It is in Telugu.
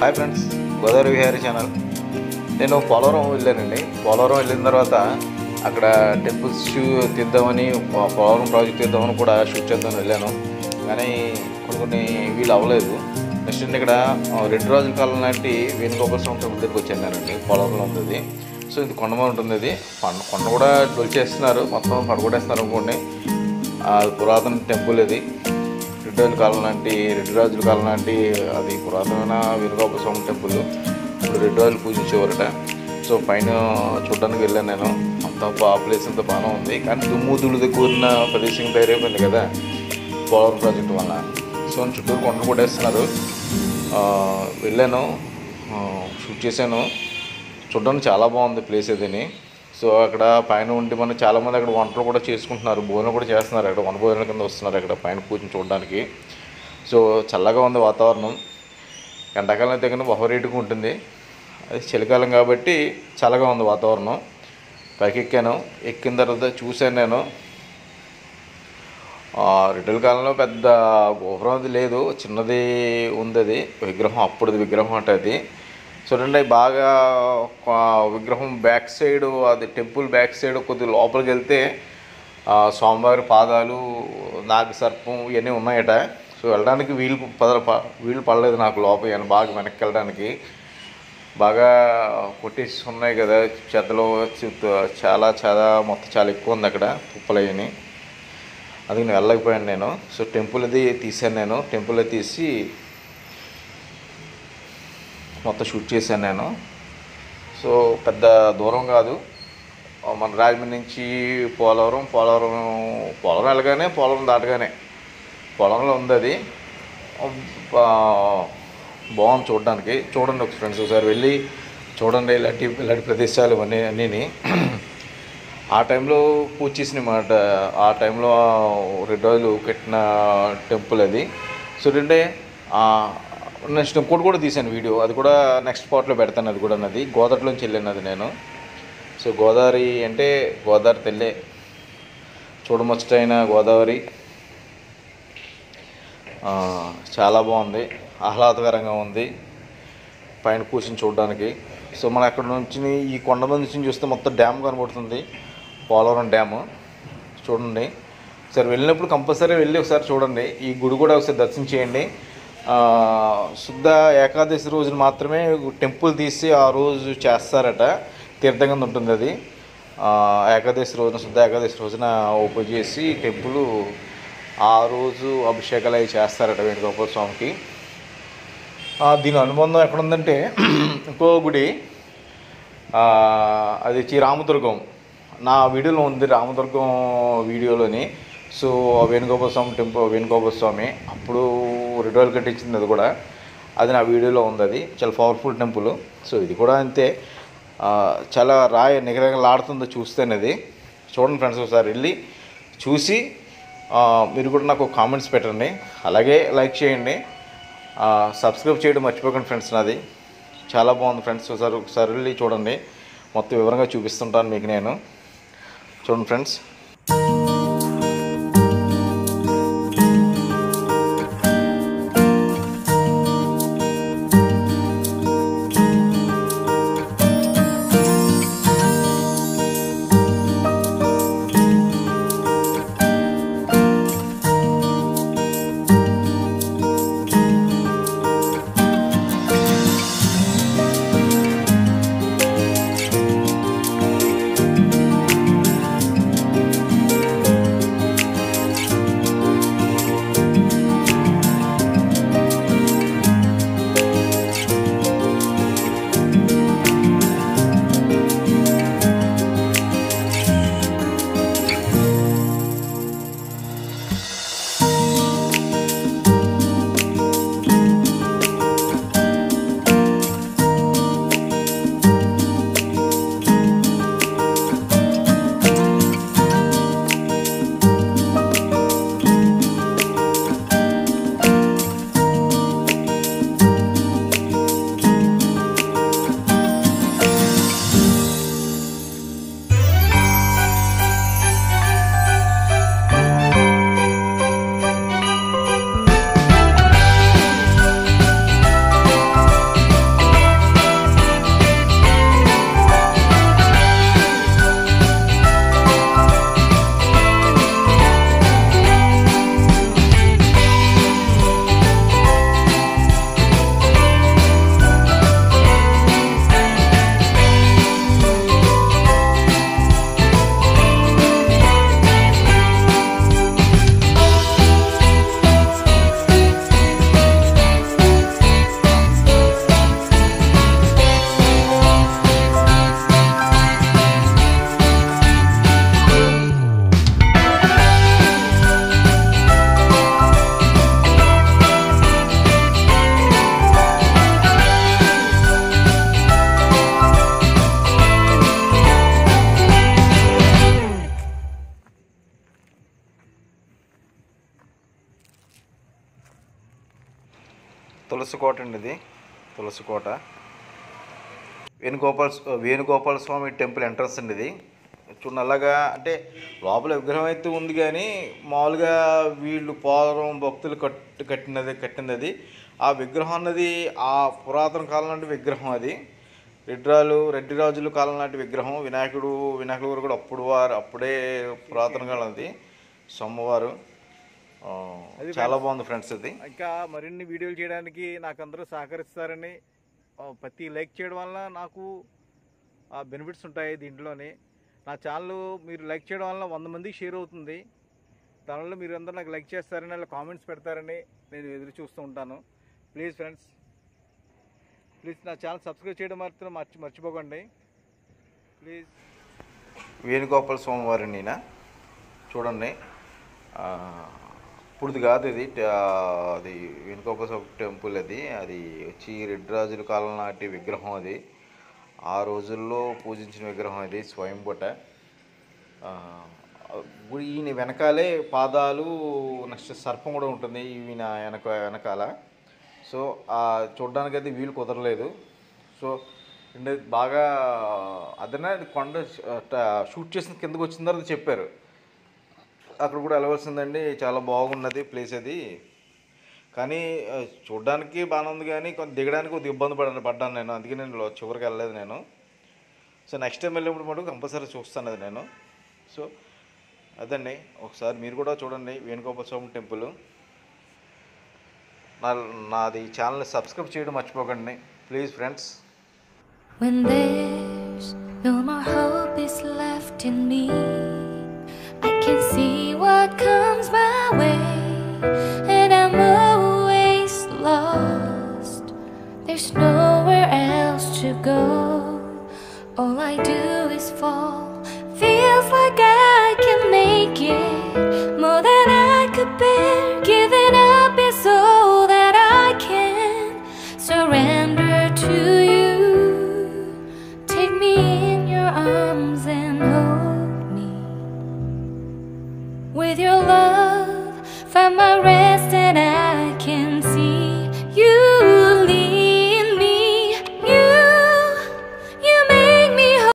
Hi friends, Godavari Vihari channel. నేను పోలవరం వెళ్ళానండి. పోలవరం వెళ్ళిన తర్వాత అక్కడ టెంపుల్స్ తీద్దామని, పోలవరం ప్రాజెక్ట్ తీద్దామని కూడా షూట్ చేద్దామని వెళ్ళాను. కానీ కొన్ని వీలు అవ్వలేదు. నెక్స్ట్ ఇక్కడ రెడ్ రాజుల కాలం లాంటి వేణుగోపాల స్వామి టెంపుల్ దగ్గరికి వచ్చాను నేనండి. పోలవరంలో ఉంటుంది. సో ఇది కొండ మీద ఉంటుంది. ఇది కొండ కూడా డొల్చేస్తున్నారు, మొత్తం పడగొట్టేస్తున్నారు అనుకోండి. పురాతన టెంపుల్ ఇది. రెడ్డి రాజుల కాలం లాంటి అది పురాతనమైన వేణుగోపాల స్వామి టెంపుల్. ఇప్పుడు రెడ్డి రాజులు పూజించేవారట. సో పైన చూడడానికి వెళ్ళాను నేను. అంతా ప్లేస్ అంతా బాగానే ఉంది. కానీ దుమ్ముదులు కూడిన ప్రదేశం తయారైపోయింది కదా పోలవరం ప్రాజెక్టు వల్ల. సో చుట్టూరు కొండలు కొట్టేస్తున్నారు. వెళ్ళాను, షూట్ చేశాను. చూడడానికి చాలా బాగుంది ప్లేస్ అదని. సో అక్కడ పైన ఉండి మనం చాలామంది అక్కడ వంటలు కూడా చేసుకుంటున్నారు, భోజనం కూడా చేస్తున్నారు. అక్కడ వన భోజనం కింద వస్తున్నారు అక్కడ పైన కూర్చొని చూడడానికి. సో చల్లగా ఉంది వాతావరణం. ఎండాకాలం అయితే కన్నా ఓవర్ ఉంటుంది. అది చలికాలం కాబట్టి చల్లగా ఉంది వాతావరణం. పైకి ఎక్కిన తర్వాత చూశాను నేను. రిటైల్ కాలంలో పెద్ద గోపురం అది లేదు, చిన్నది ఉంది. అది విగ్రహం, అప్పుడుది విగ్రహం అంటే అది. చూడండి, బాగా విగ్రహం బ్యాక్ సైడ్, అది టెంపుల్ బ్యాక్ సైడ్ కొద్దిగా లోపలికి వెళ్తే స్వామివారి పాదాలు, నాగసర్పం ఇవన్నీ ఉన్నాయట. సో వెళ్ళడానికి వీలు పడలేదు నాకు. లోపల బాగా వెనక్కి వెళ్ళడానికి బాగా కొట్టేసి ఉన్నాయి కదా చెత్తలో. చాలా మొత్తం చాలా ఎక్కువ ఉంది అక్కడ తుప్పలయ్యని. అది నేను వెళ్ళకపోయాను నేను. సో టెంపుల్ అది తీసాను నేను. టెంపుల్ అది తీసి మొత్తం షూట్ చేశాను నేను. సో పెద్ద దూరం కాదు, మన రాజమండ్రి నుంచి పోలవరం వెళ్ళగానే, పోలవరం దాటగానే పొలంలో ఉంది అది. బాగుంది చూడడానికి. చూడండి ఒక ఫ్రెండ్స్, ఒకసారి వెళ్ళి చూడండి ఇలాంటి ప్రదేశాలు అన్నీ. ఆ టైంలో పూజ చేసిన మాట. ఆ టైంలో రెడ్ రాజులు కట్టిన టెంపుల్ అది. సో ఏంటంటే నెక్స్ట్ ఇంకోటి కూడా తీశాను వీడియో. అది కూడా నెక్స్ట్ పార్ట్లో పెడతాను. అది కూడా నాది గోదావరిలోంచి వెళ్ళాను అది నేను. సో గోదావరి అంటే గోదావరి తెల్లే, చూడముచ్చటైన గోదావరి. చాలా బాగుంది, ఆహ్లాదకరంగా ఉంది పైన కూర్చొని చూడడానికి. సో మనం అక్కడ నుంచి ఈ కొండ మీద నుంచి చూస్తే మొత్తం డ్యామ్ కనబడుతుంది, పోలవరం డ్యాము. చూడండి, ఒకసారి వెళ్ళినప్పుడు కంపల్సరీ వెళ్ళి ఒకసారి చూడండి. ఈ గుడి కూడా ఒకసారి దర్శనం చేయండి. శుద్ధ ఏకాదశి రోజున మాత్రమే టెంపుల్ తీసి ఆ రోజు చేస్తారట. తీర్థం కింద ఉంటుంది అది. శుద్ధ ఏకాదశి రోజున ఓపెన్ చేసి టెంపుల్ ఆ రోజు అభిషేకాలు అవి చేస్తారట వేణుగోపాల స్వామికి. దీని అనుబంధం ఎక్కడుందంటే ఇంకో గుడి, అది రామదుర్గం. నా వీడియోలో ఉంది, రామదుర్గం వీడియోలోని. సో వేణుగోపాల స్వామి అప్పుడు రెడ్ రాజులు కట్టించింది అది కూడా. అది నా వీడియోలో ఉంది. అది చాలా పవర్ఫుల్ టెంపుల్. సో ఇది కూడా అంతే, చాలా నిగనిగలాడుతుందో చూస్తేనేది. చూడండి ఫ్రెండ్స్, ఒకసారి వెళ్ళి చూసి మీరు కూడా నాకు కామెంట్స్ పెట్టండి. అలాగే లైక్ చేయండి, సబ్స్క్రైబ్ చేయడం మర్చిపోకండి ఫ్రెండ్స్. నాది చాలా బాగుంది ఫ్రెండ్స్. ఒకసారి వెళ్ళి చూడండి. మొత్తం వివరంగా చూపిస్తుంటాను మీకు నేను. చూడండి ఫ్రెండ్స్. తులసి కోట అండి, ఇది తులసి కోట. వేణుగోపాల స్వామి టెంపుల్ ఎంట్రన్స్ అండి ఇది. చూడండి అలాగా, అంటే లోపల విగ్రహం అయితే ఉంది కానీ మామూలుగా వీళ్ళు పోలవరం భక్తులు కట్టినది అది. ఆ విగ్రహం అన్నది ఆ పురాతన కాలం నాటి విగ్రహం అది. రెడ్డి రాజుల కాలం నాటి విగ్రహం. వినాయకుడు కూడా అప్పుడే పురాతన కాలం అది. సోమవారు చాలా బాగుంది ఫ్రెండ్స్. ఇది ఇంకా మరిన్ని వీడియోలు చేయడానికి నాకు అందరూ సహకరిస్తారని, ప్రతి లైక్ చేయడం వల్ల నాకు బెనిఫిట్స్ ఉంటాయి దీంట్లోనే. నా ఛానల్ మీరు లైక్ చేయడం వల్ల 100 మందికి షేర్ అవుతుంది. దానివల్ల మీరు అందరూ నాకు లైక్ చేస్తారని, అలా కామెంట్స్ పెడతారని నేను ఎదురు చూస్తూ ఉంటాను. ప్లీజ్ ఫ్రెండ్స్, ప్లీజ్ నా ఛానల్ సబ్స్క్రైబ్ చేయడం మాత్రం మర్చిపోకండి ప్లీజ్. వేణుగోపాల స్వామి వారిని చూడండి, ఇప్పుడుది కాదు ఇది. అది వేణుగోపాల స్వామి టెంపుల్ అది వచ్చి రెడ్డి రాజుల కాలం నాటి విగ్రహం అది. ఆ రోజుల్లో పూజించిన విగ్రహం ఇది, స్వయంపుట. ఈయన వెనకాలే పాదాలు, నెక్స్ట్ సర్పం కూడా ఉంటుంది ఈయన వెనకాల. సో చూడడానికి అయితే వీలు కుదరలేదు. సో బాగా అదనే కొండ షూట్ చేసిన కిందకు వచ్చిన తర్వాత చెప్పారు అక్కడ కూడా వెళ్ళవలసిందండి, చాలా బాగున్నది ప్లేస్ అది. కానీ చూడడానికి బాగానే ఉంది కానీ కొంచెం దిగడానికి కొద్దిగా ఇబ్బంది పడ్డాను నేను. అందుకే నేను చివరికి వెళ్ళలేదు నేను. సో నెక్స్ట్ టైం వెళ్ళినప్పుడు మటుకు కంపల్సరీ చూస్తాను అది నేను. సో అదండి, ఒకసారి మీరు కూడా చూడండి వేణుగోపాల స్వామి టెంపుల్. నాది ఛానల్ని సబ్స్క్రైబ్ చేయడం మర్చిపోకండి please friends. When there's no more hope is left in me, I can see what comes my way, and I'm always lost. There's nowhere else to go. All I do is fall. Feels like I can make it more than I could bear. Giving up is all that I can surrender to you. Take me in your arms